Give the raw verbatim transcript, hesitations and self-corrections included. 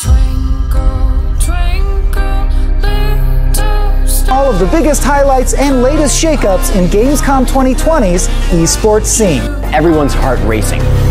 All of the biggest highlights and latest shakeups in Gamescom twenty twenty's esports scene. Everyone's heart racing.